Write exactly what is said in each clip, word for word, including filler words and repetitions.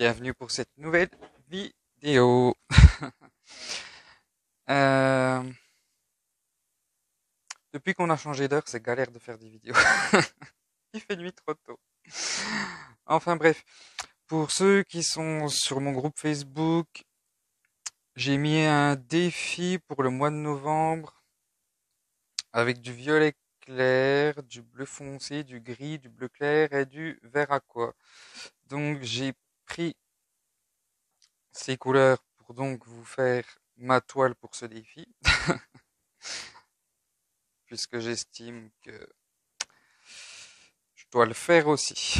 Bienvenue pour cette nouvelle vidéo. Euh, depuis qu'on a changé d'heure, c'est galère de faire des vidéos. Il fait nuit trop tôt. Enfin bref, pour ceux qui sont sur mon groupe Facebook, j'ai mis un défi pour le mois de novembre avec du violet clair, du bleu foncé, du gris, du bleu clair et du vert aqua. Donc j'ai pris ces couleurs pour donc vous faire ma toile pour ce défi, puisque j'estime que je dois le faire aussi.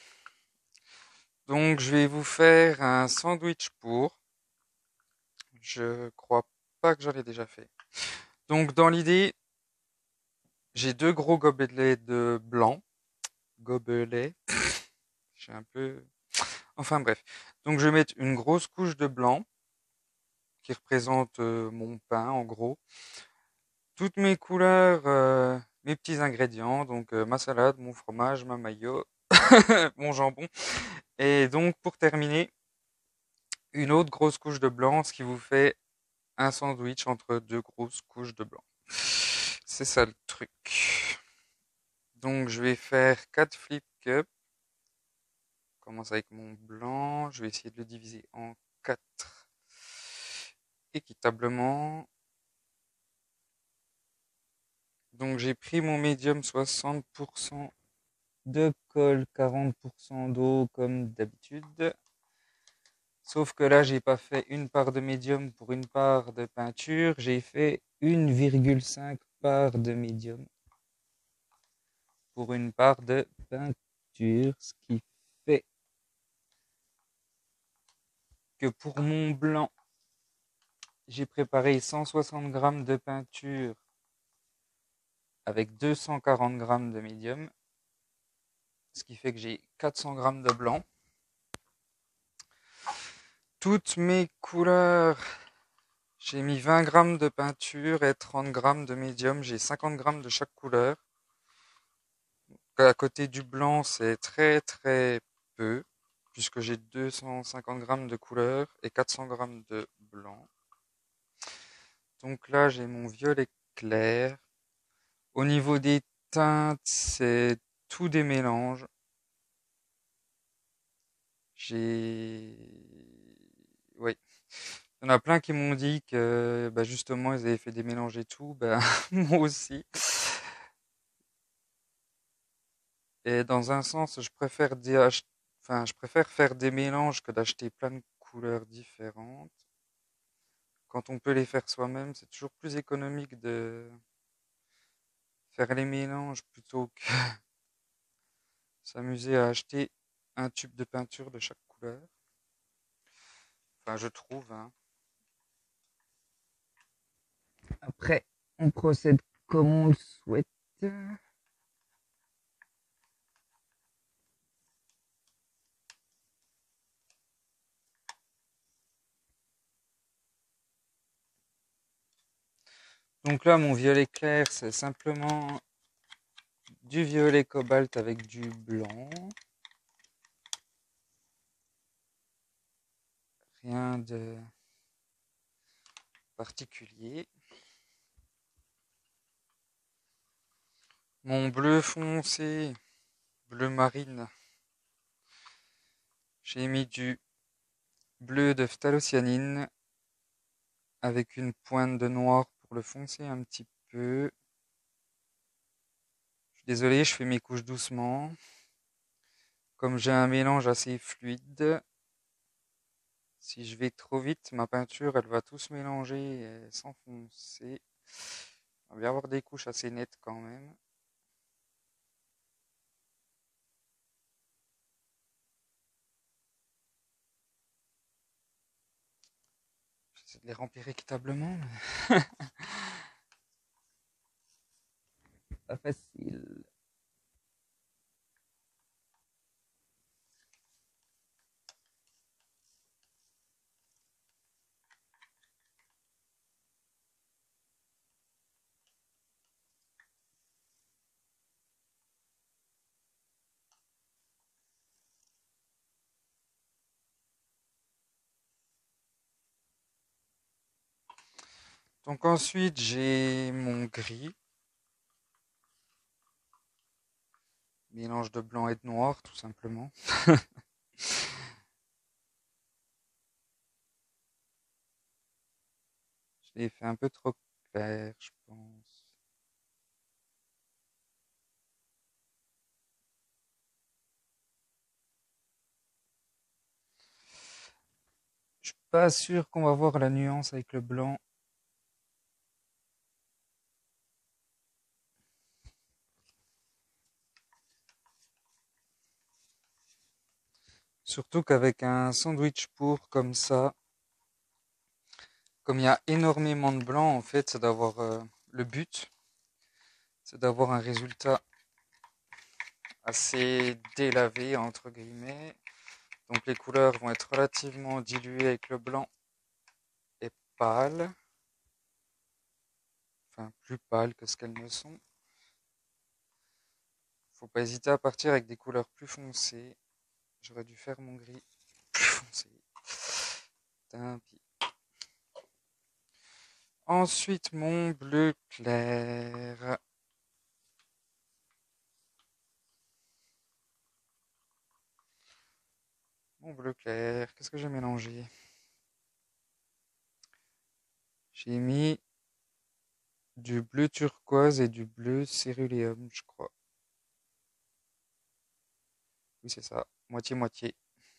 Donc je vais vous faire un sandwich pour. Je crois pas que j'en ai déjà fait. Donc dans l'idée, j'ai deux gros gobelets de blanc. Gobelets. J'ai un peu. Enfin bref. Donc je vais mettre une grosse couche de blanc qui représente euh, mon pain en gros. Toutes mes couleurs, euh, mes petits ingrédients, donc euh, ma salade, mon fromage, ma mayo, mon jambon. Et donc pour terminer, une autre grosse couche de blanc, ce qui vous fait un sandwich entre deux grosses couches de blanc. C'est ça le truc. Donc je vais faire quatre flip cups. Je commence avec mon blanc. Je vais essayer de le diviser en quatre équitablement. Donc j'ai pris mon médium soixante pour cent de colle, quarante pour cent d'eau comme d'habitude. Sauf que là, j'ai pas fait une part de médium pour une part de peinture. J'ai fait une virgule cinq part de médium pour une part de peinture, ce qui fait que pour mon blanc, j'ai préparé cent soixante grammes de peinture avec deux cent quarante grammes de médium, ce qui fait que j'ai quatre cents grammes de blanc. Toutes mes couleurs, j'ai mis vingt grammes de peinture et trente grammes de médium. J'ai cinquante grammes de chaque couleur. À côté du blanc, c'est très très peu, puisque j'ai deux cent cinquante grammes de couleur et quatre cents grammes de blanc. Donc là, j'ai mon violet clair. Au niveau des teintes, c'est tout des mélanges. J'ai... Oui. Il y en a plein qui m'ont dit que bah justement, ils avaient fait des mélanges et tout. Bah, moi aussi. Et dans un sens, je préfère, des ach- enfin, je préfère faire des mélanges que d'acheter plein de couleurs différentes. Quand on peut les faire soi-même, c'est toujours plus économique de faire les mélanges plutôt que s'amuser à acheter un tube de peinture de chaque couleur. Enfin, je trouve, hein. Après, on procède comme on le souhaite. Donc là, mon violet clair, c'est simplement du violet cobalt avec du blanc. Rien de particulier. Mon bleu foncé, bleu marine, j'ai mis du bleu de phthalocyanine avec une pointe de noir pour le foncer un petit peu. Je suis désolé, je fais mes couches doucement. Comme j'ai un mélange assez fluide, si je vais trop vite, ma peinture, elle va tout se mélanger et s'enfoncer. On va bien avoir des couches assez nettes quand même. J'essaie de les remplir équitablement, mais pas facile. Donc ensuite, j'ai mon gris, mélange de blanc et de noir, tout simplement. Je l'ai fait un peu trop clair, je pense. Je suis pas sûr qu'on va voir la nuance avec le blanc. Surtout qu'avec un sandwich pour comme ça, comme il y a énormément de blanc, en fait, c'est d'avoir euh, le but, c'est d'avoir un résultat assez délavé, entre guillemets. Donc les couleurs vont être relativement diluées avec le blanc et pâle. Enfin, plus pâle que ce qu'elles ne sont. Faut pas hésiter à partir avec des couleurs plus foncées. J'aurais dû faire mon gris plus foncé. Tant pis. Ensuite, mon bleu clair. Mon bleu clair. Qu'est-ce que j'ai mélangé? J'ai mis du bleu turquoise et du bleu céruléum, je crois. Oui, c'est ça. Moitié-moitié.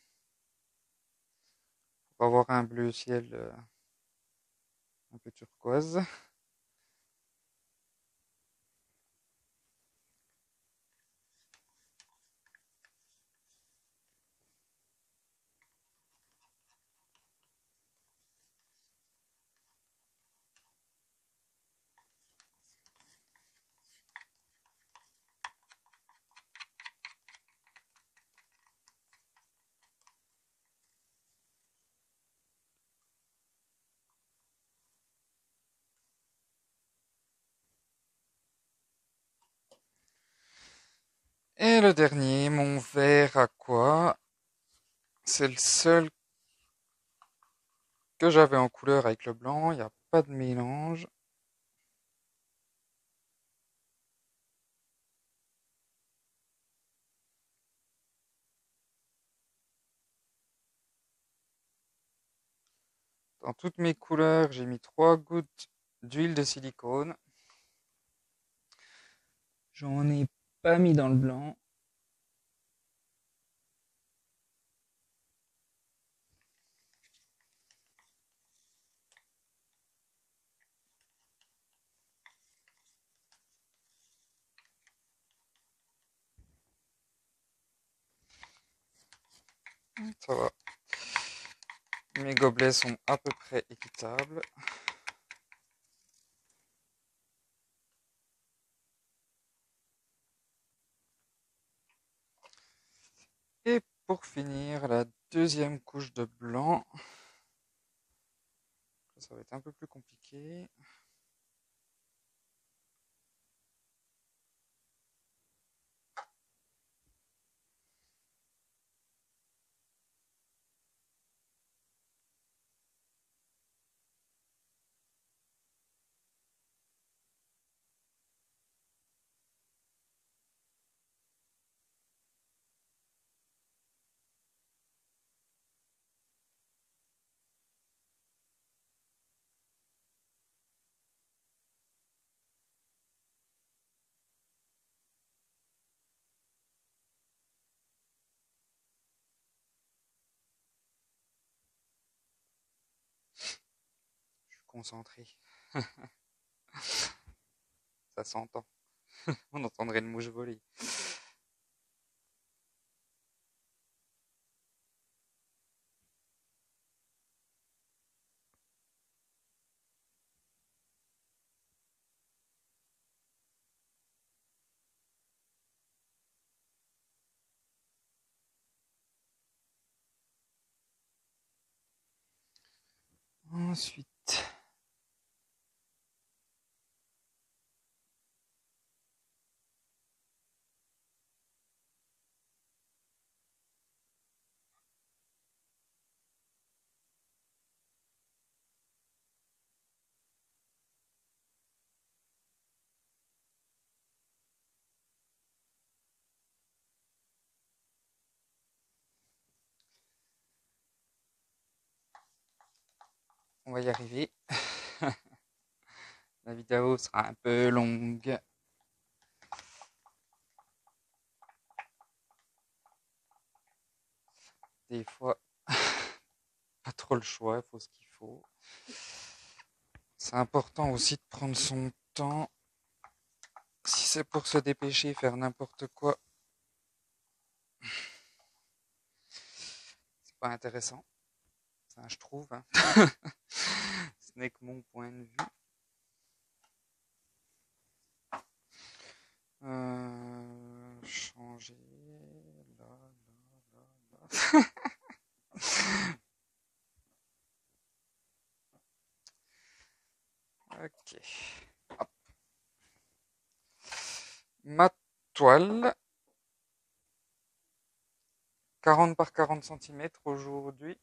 Pour avoir un bleu ciel euh, un peu turquoise. Et le dernier, mon vert aqua. C'est le seul que j'avais en couleur avec le blanc. Il n'y a pas de mélange. Dans toutes mes couleurs, j'ai mis trois gouttes d'huile de silicone. J'en ai pas mis dans le blanc. Ça va. Mes gobelets sont à peu près équitables. Et pour finir, la deuxième couche de blanc. Ça va être un peu plus compliqué. Je suis concentré. Ça s'entend. On entendrait une mouche voler. Ensuite, on va y arriver. La vidéo sera un peu longue. Des fois, pas trop le choix, il faut ce qu'il faut. C'est important aussi de prendre son temps. Si c'est pour se dépêcher, faire n'importe quoi, c'est pas intéressant. Ça, je trouve. Hein. Ce n'est que mon point de vue. Euh, changer. Là, là, là, là. Ok. Hop. Ma toile. quarante par quarante centimètres aujourd'hui.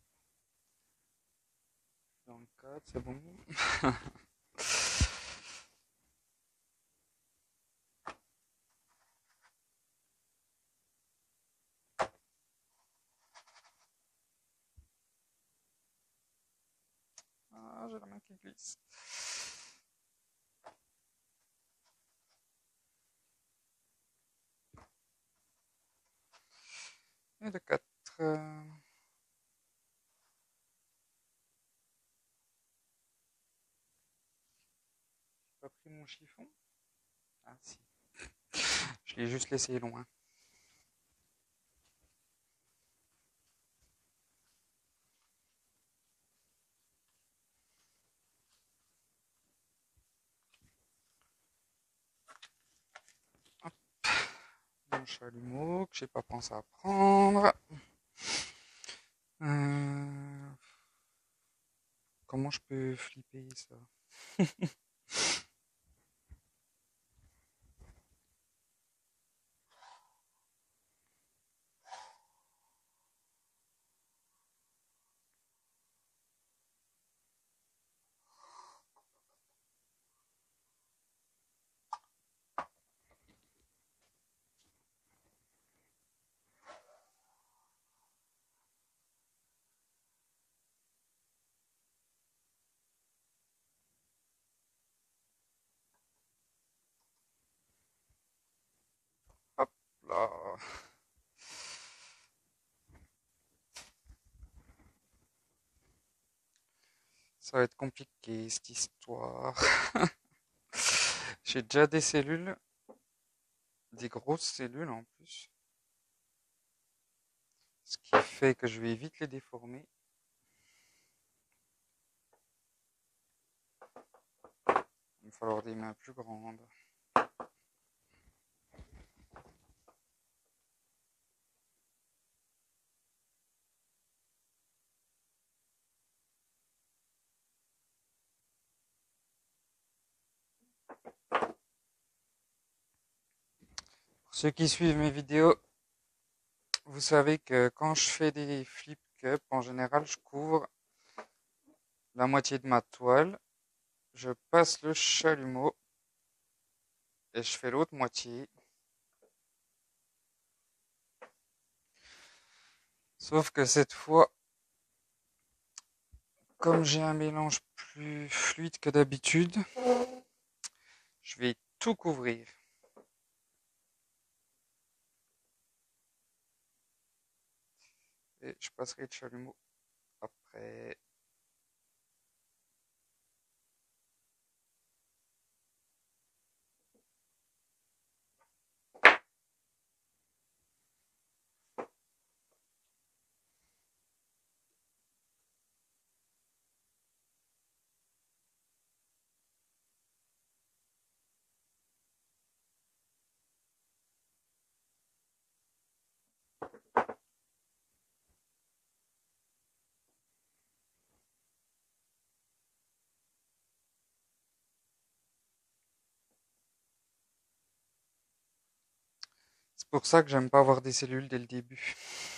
Dans le cadre, c'est bon. Ah, j'ai la main qui glisse. Et de quatre. Euh... J'ai pas pris mon chiffon. Ah si. Je l'ai juste laissé loin. Hop. Mon chalumeau que j'ai pas pensé à prendre. Euh... Comment je peux flipper ça? Hop là. Ça va être compliqué cette histoire. J'ai déjà des cellules, des grosses cellules en plus. Ce qui fait que je vais vite les déformer. Il va falloir des mains plus grandes. Pour ceux qui suivent mes vidéos, vous savez que quand je fais des flip cups, en général, je couvre la moitié de ma toile. Je passe le chalumeau et je fais l'autre moitié. Sauf que cette fois, comme j'ai un mélange plus fluide que d'habitude, je vais tout couvrir. Et je passerai le chalumeau après. C'est pour ça que j'aime pas avoir des cellules dès le début.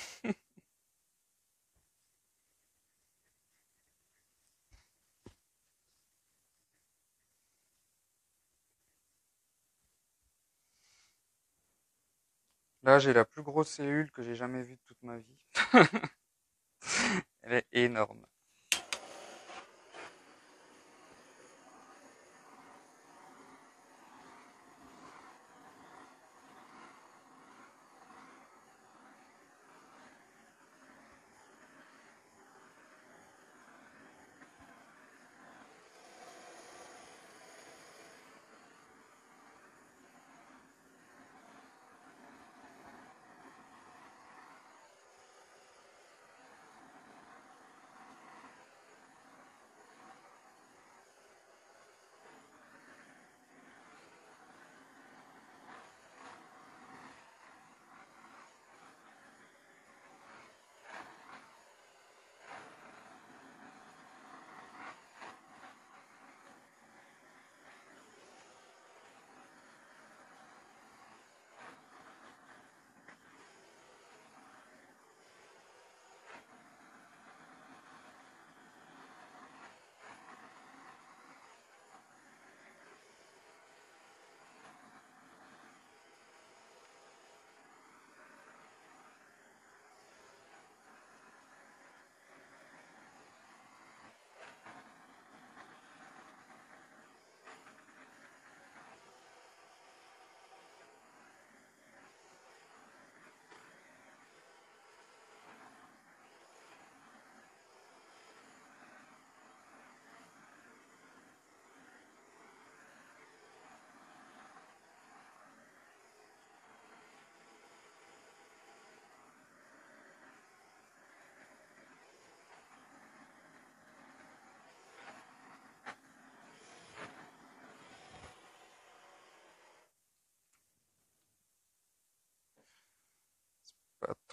Là, j'ai la plus grosse cellule que j'ai jamais vue de toute ma vie. Elle est énorme.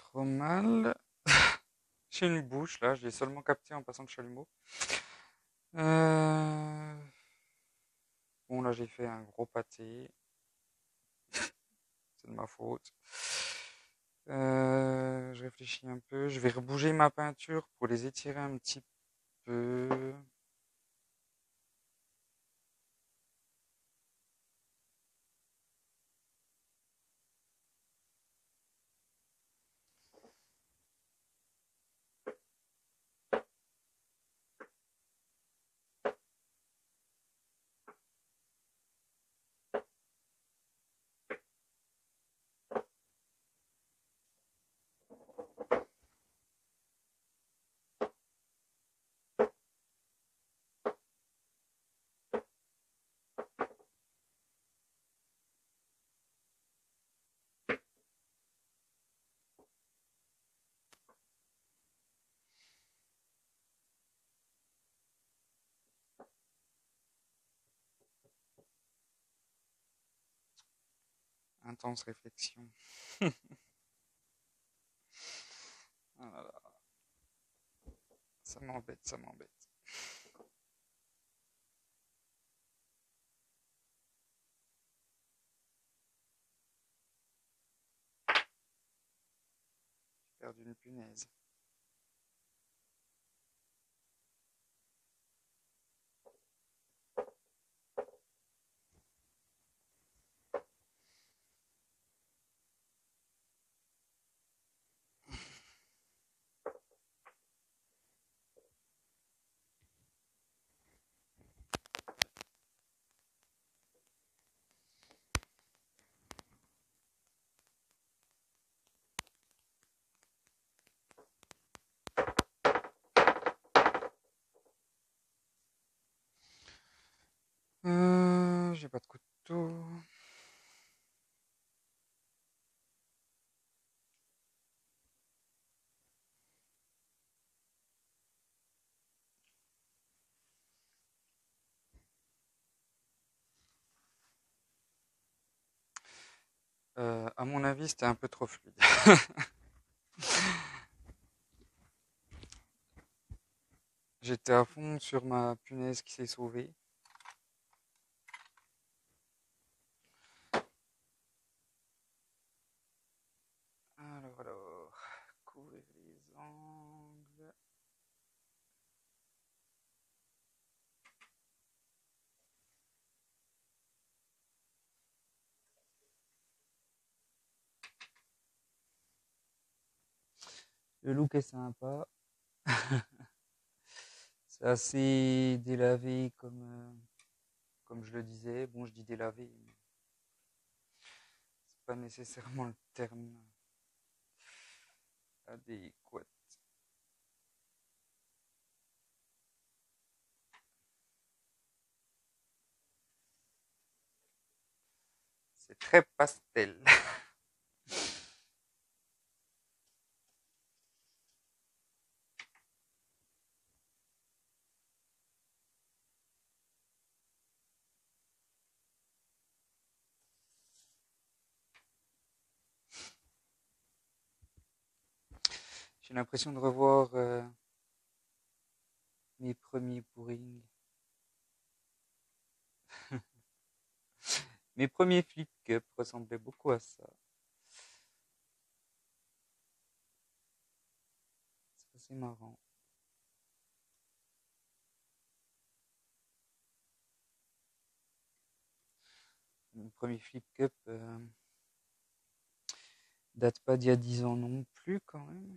trop mal. J'ai une bouche là, je l'ai seulement capté en passant le chalumeau. Euh, Bon, là j'ai fait un gros pâté. C'est de ma faute. Euh, Je réfléchis un peu. Je vais rebouger ma peinture pour les étirer un petit peu. Intense réflexion. Ah là là, ça m'embête, ça m'embête. J'ai perdu une punaise. Euh, j'ai pas de couteau. Euh, à mon avis, c'était un peu trop fluide. J'étais à fond sur ma punaise qui s'est sauvée. Alors, alors, couvrir les angles. Le look est sympa. C'est assez délavé comme, euh, comme je le disais. Bon, je dis délavé, mais c'est pas nécessairement le terme adéquat. C'est très pastel. J'ai l'impression de revoir euh, mes premiers pourrings. Mes premiers flip cup ressemblaient beaucoup à ça. C'est assez marrant. Mon premier flip cup euh, date pas d'il y a dix ans non plus quand même.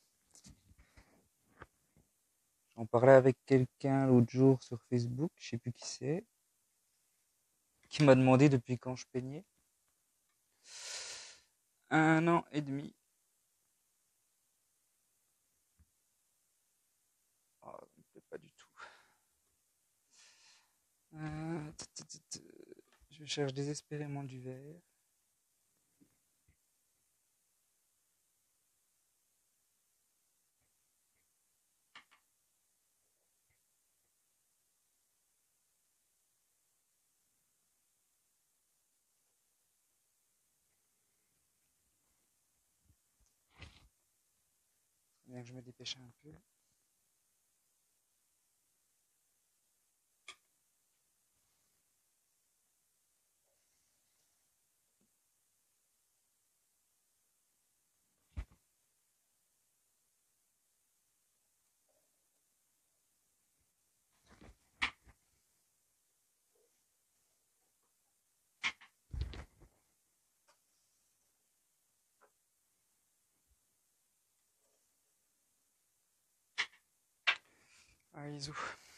J'en parlais avec quelqu'un l'autre jour sur Facebook, je sais plus qui c'est, qui m'a demandé depuis quand je peignais. Un an et demi. Oh, ça me plaît pas du tout. Euh, Je cherche désespérément du vert. Bien que je me dépêche un peu. Ah, Isou,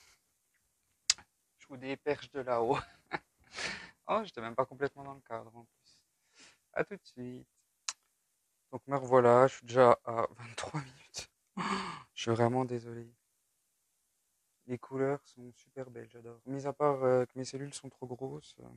je vous des perches de là-haut. Oh, j'étais même pas complètement dans le cadre en plus. À tout de suite. Donc me revoilà, je suis déjà à vingt-trois minutes. Je suis vraiment désolé. Les couleurs sont super belles, j'adore. Mis à part euh, que mes cellules sont trop grosses, euh,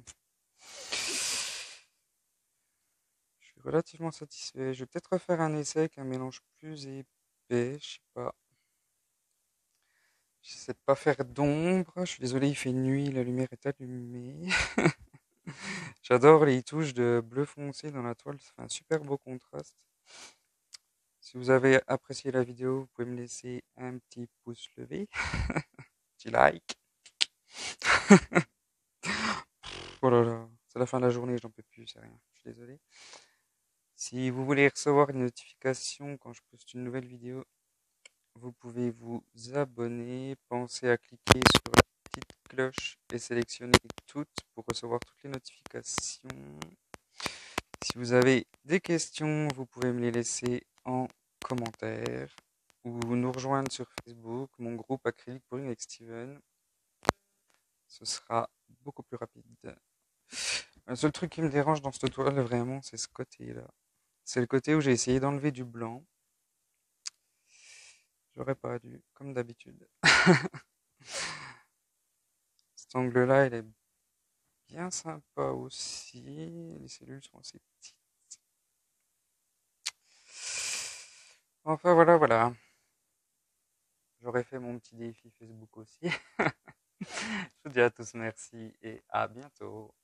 je suis relativement satisfait. Je vais peut-être refaire un essai avec un mélange plus épais, je sais pas. J'essaie de pas faire d'ombre. Je suis désolé, il fait nuit, la lumière est allumée. J'adore les touches de bleu foncé dans la toile, ça fait un super beau contraste. Si vous avez apprécié la vidéo, vous pouvez me laisser un petit pouce levé, petit like. Oh là là, c'est la fin de la journée, j'en peux plus, c'est rien, je suis désolé. Si vous voulez recevoir une notification quand je poste une nouvelle vidéo, vous pouvez vous abonner. Pensez à cliquer sur la petite cloche et sélectionner toutes pour recevoir toutes les notifications. Si vous avez des questions, vous pouvez me les laisser en commentaire ou nous rejoindre sur Facebook, mon groupe Acrylic Pouring avec Steven. Ce sera beaucoup plus rapide. Le seul truc qui me dérange dans cette toile, vraiment, c'est ce côté-là. C'est le côté où j'ai essayé d'enlever du blanc. J'aurais pas dû, comme d'habitude. Cet angle-là, il est bien sympa aussi. Les cellules sont assez petites. Enfin, voilà, voilà. J'aurais fait mon petit défi Facebook aussi. Je vous dis à tous merci et à bientôt.